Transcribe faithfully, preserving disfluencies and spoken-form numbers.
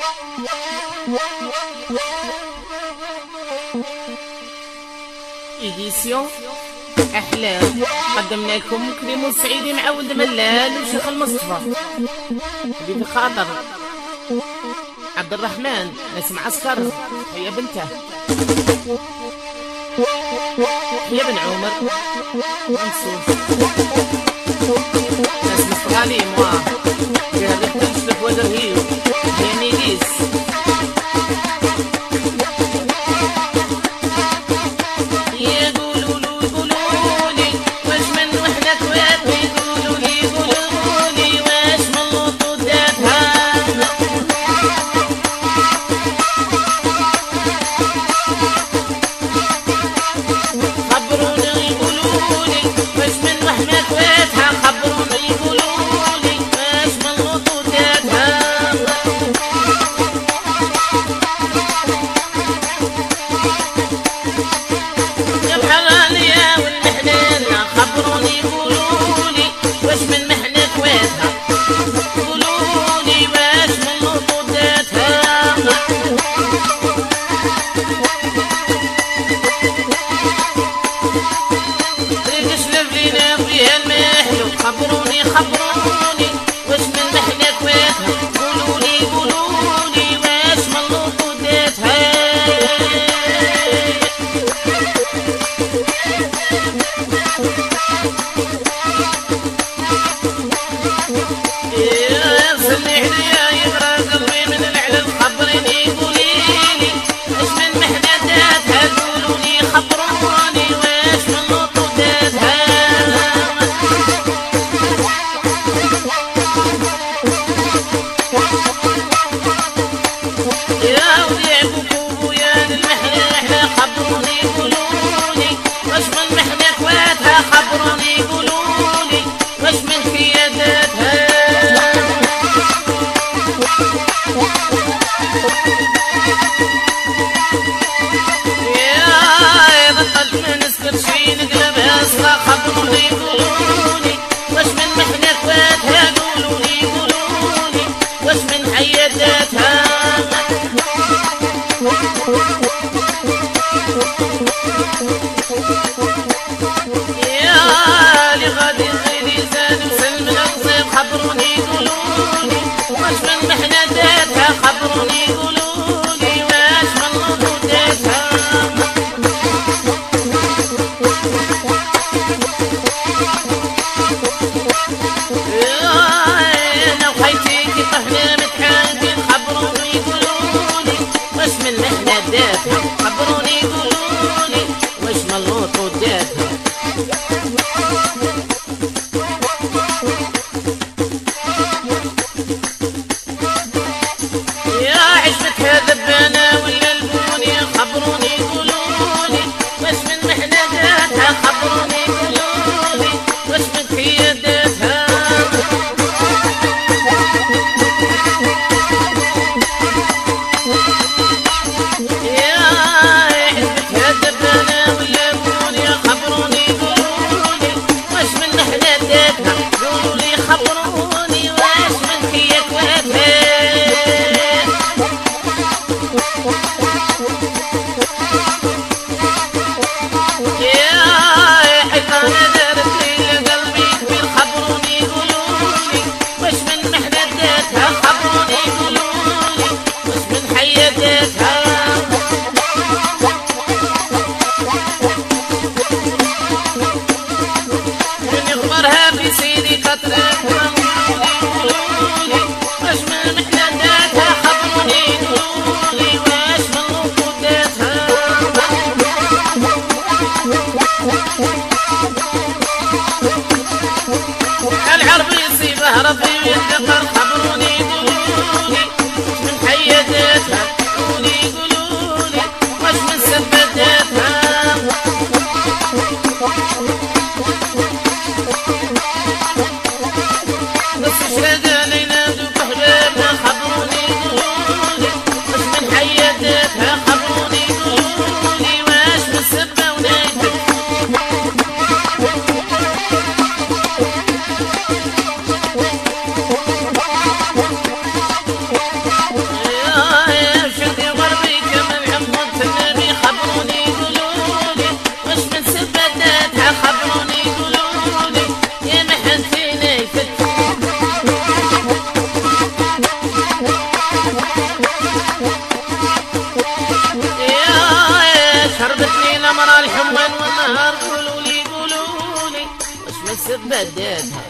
إيديسيون أحلام. قدمنا لكم كريم السعيدي مع ولد ملال وشيخ المصطفى. حبيب الخاطر عبد الرحمن ناس معسكر. هي بنته هي بن عمر منصور ناس مستغالي موا فيها ريحة تشرف ودرهيو. هي نيليس خبروني خبروني واش من محنة كواتها. قولولي قولولي واش من لطوداتها. يا صلي عليا يغرى قلبي من العلم. خبريني قوليلي واش من محنة داتها. قولولي خبروني واش من لطوداتها. خبروني قولولي واش من حياداتها. يا بطلت ما نسكت شي نقلبها صغار. خبروني قولولي واش من محنة كواتها. قولولي قولولي واش من حياداتها. خبروني قولولي واش من محنة داتها. خبروني قولولي واش من لطوداتها. انا وخيتي كي طحنا متحاكين. خبروني قولولي واش من محنة داتها. خبروني قولولي واش من لطوداتها. هذا بنا ولا البوني. خبروني قولولي واش من محنة داتها. خبروني قولولي واش من حياداتها. يا عزبت هذا بنا ولا البوني. خبروني قولولي واش من محنة داتها. قولولي خبروني واش من حياداتها. العرب يصيبه ربي ويتذكر. خبروني قولولي من حياداتها. قولي قولولي واش من سباتاتها. نص شهادة لينا تبددها